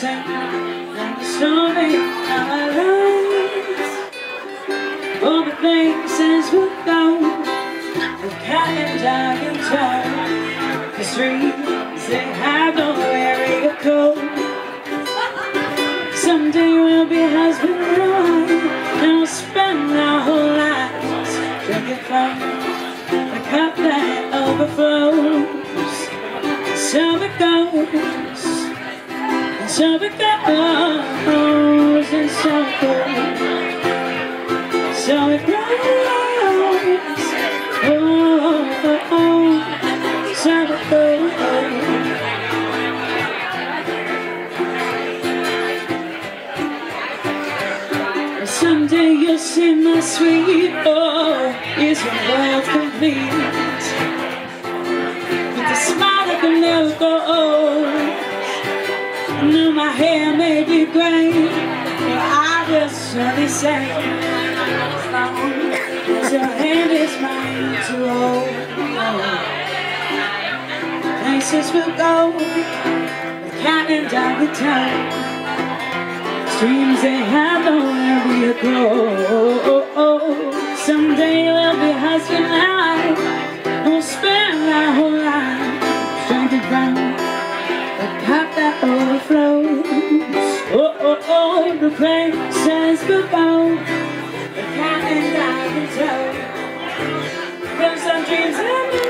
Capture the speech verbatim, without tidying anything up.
same like the story of our lives. All the places we'll go, the cat and dog and toe, the streets they have nowhere to go. Someday we'll be husband and wife, and we'll spend our whole lives drinking from the cup that overflows. So it goes, and so it goes, and so it goes, so it goes, oh, oh, oh, so it goes. Someday you'll see my sweet, oh, is your world complete? With a smile that can never go old. I know my hair may be gray, but I will surely say, as long as your hand is mine to hold. Places we'll go, the cat and dog will tell. Dreams they have nowhere to go. Someday we'll be husband and wife, and we'll spend our whole life drinking from the cup that overflows. Oh, oh, oh, the places we'll go, the cat and dog can tell. There's some dreams that